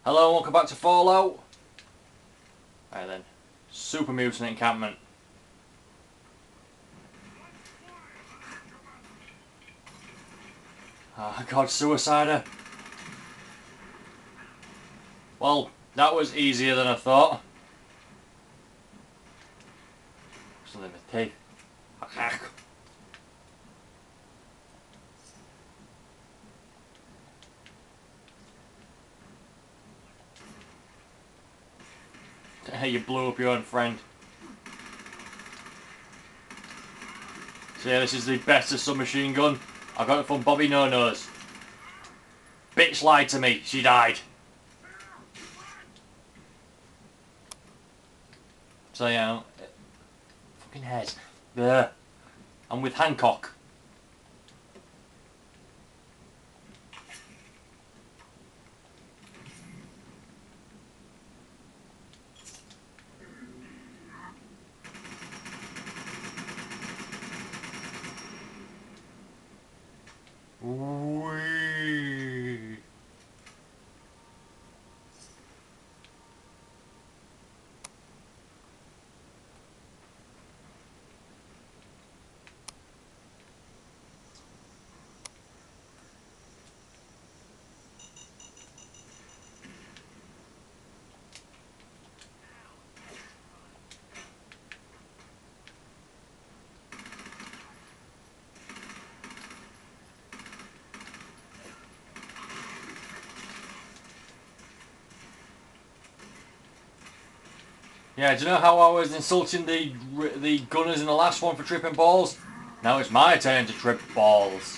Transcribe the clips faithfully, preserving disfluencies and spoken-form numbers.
Hello and welcome back to Fallout. Right then, Super Mutant Encampment. Ah, oh, God, Suicider. Well, that was easier than I thought. Something with teeth. Hey, you blew up your own friend. So yeah, this is the better submachine gun. I got it from Bobby No Nose. Bitch lied to me. She died. So yeah, fucking head. There. I'm with Hancock. Whee. Yeah, do you know how I was insulting the the gunners in the last one for tripping balls? Now it's my turn to trip balls.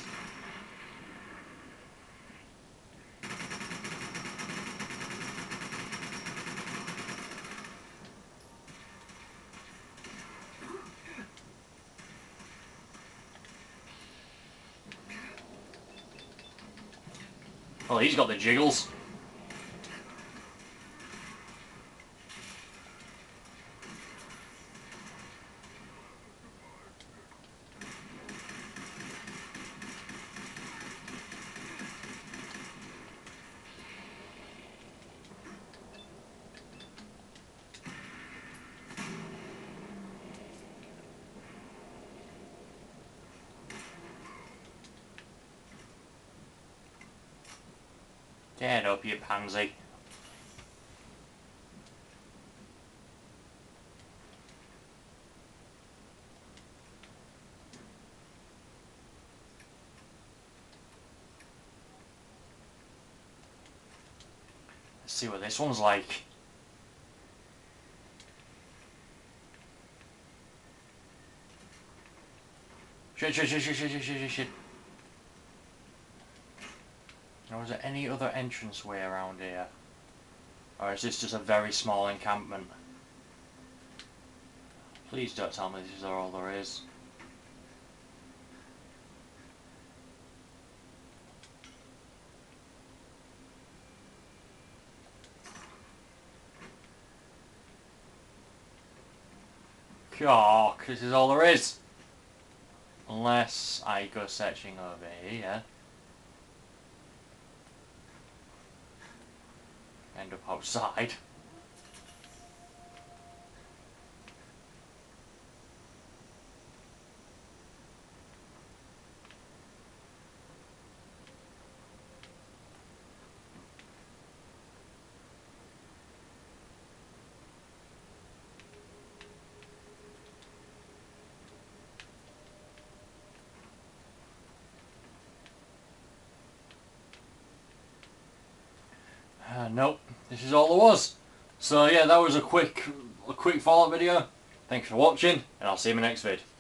Well, he's got the jiggles. Get up, you pansy. Let's see what this one's like. Shit, shit, shit, shit, shit, shit, shit, shit. Now, is there any other entrance way around here? Or is this just a very small encampment? Please don't tell me this is all there is. Cock, this is all there is. Unless I go searching over here. End up outside. Uh, nope, this is all there was. So yeah, that was a quick, a quick Fallout video. Thanks for watching, and I'll see you in my next vid.